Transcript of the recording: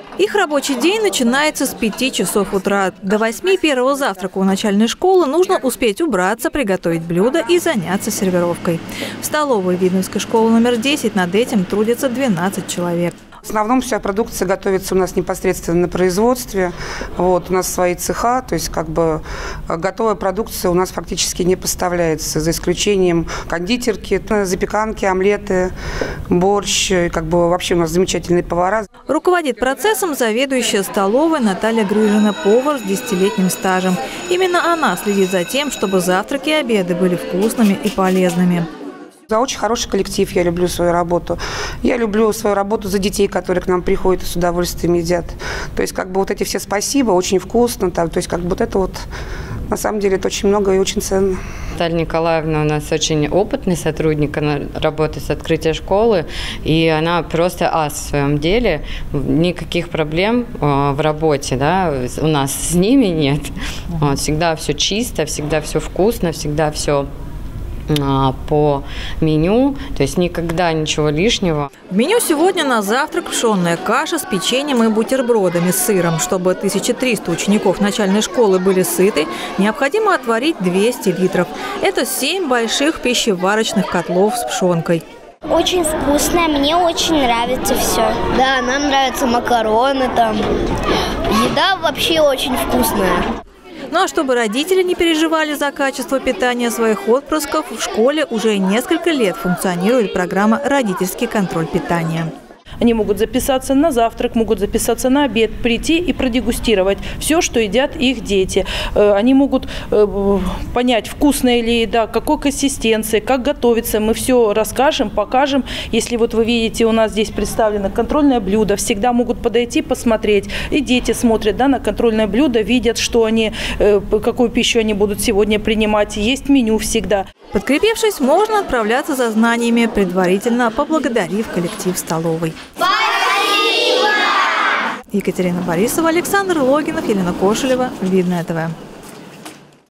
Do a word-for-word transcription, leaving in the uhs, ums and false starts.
Их рабочий день начинается с пяти часов утра. До восьми первого завтрака у начальной школы нужно успеть убраться, приготовить блюда и заняться сервировкой. В столовой Видновской школы номер десять над этим трудится двенадцать человек. В основном вся продукция готовится у нас непосредственно на производстве. Вот, у нас свои цеха, то есть как бы готовая продукция у нас фактически не поставляется, за исключением кондитерки, запеканки, омлеты, борщ. Как бы вообще у нас замечательные повара. Руководит процессом заведующая столовой Наталья Грыжина, повар с десятилетним стажем. Именно она следит за тем, чтобы завтраки и обеды были вкусными и полезными. За очень хороший коллектив я люблю свою работу. Я люблю свою работу за детей, которые к нам приходят и с удовольствием едят. То есть как бы вот эти все спасибо, очень вкусно. То есть как бы вот это вот, на самом деле, это очень много и очень ценно. Наталья Николаевна у нас очень опытный сотрудник, она работает с открытия школы, и она просто ас в своем деле. Никаких проблем в работе, да, у нас с ними нет. Вот, всегда все чисто, всегда все вкусно, всегда все по меню, то есть никогда ничего лишнего. В меню сегодня на завтрак пшенная каша с печеньем и бутербродами с сыром. Чтобы тысяча триста учеников начальной школы были сыты, необходимо отварить двести литров. Это семь больших пищеварочных котлов с пшенкой. Очень вкусная, мне очень нравится все. Да, нам нравятся макароны там. Еда вообще очень вкусная. Ну а чтобы родители не переживали за качество питания своих отпрысков, в школе уже несколько лет функционирует программа «Родительский контроль питания». Они могут записаться на завтрак, могут записаться на обед, прийти и продегустировать все, что едят их дети. Они могут понять, вкусная ли еда, какой консистенции, как готовится. Мы все расскажем, покажем. Если вот вы видите, у нас здесь представлено контрольное блюдо, всегда могут подойти, посмотреть. И дети смотрят, да, на контрольное блюдо, видят, что они, какую пищу они будут сегодня принимать. Есть меню всегда. Подкрепившись, можно отправляться за знаниями, предварительно поблагодарив коллектив столовой. Спасибо! Екатерина Борисова, Александр Логинов, Елена Кошелева, Видное ТВ.